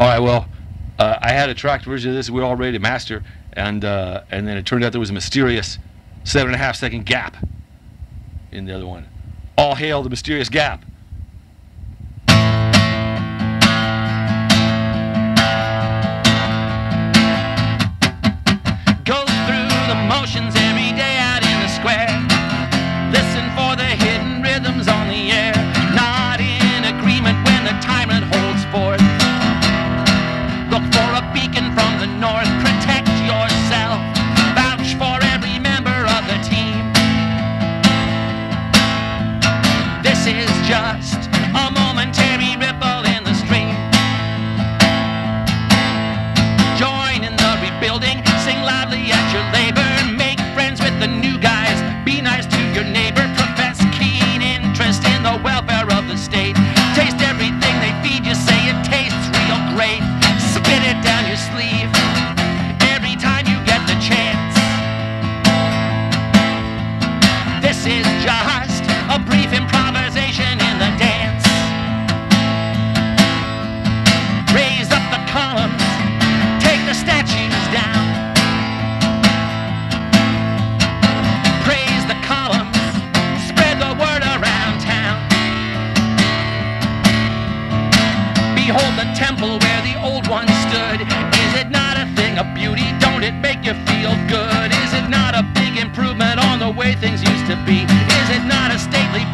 All right, well, I had a tracked version of this we were all ready to master, and then it turned out there was a mysterious 7.5 second gap in the other one. All hail the mysterious gap. Go through the motions every day out in the square. Listen for the hidden rhythms on the air. Not in agreement when the tyrant holds forth. Look for a beacon from the north. Protect yourself. Vouch for every member of the team. This is just a momentary ripple in the stream. Join in the rebuilding. Sing loudly at your labor. Make friends with the new guys. Be nice to your neighbor. Profess keen interest in the welfare of the state. Taste everything they feed you. Say it tastes real great. Spit it down your sleeve every time you get the chance. This is just a brief improvisation in the dance. Raise up the columns. Take the statues down. Praise the columns. Spread the word around town. Behold the temple where the old one stood. Is it not a thing of beauty? Don't it make you feel good? Is it not a big improvement on the way things used to be? Is it not a stately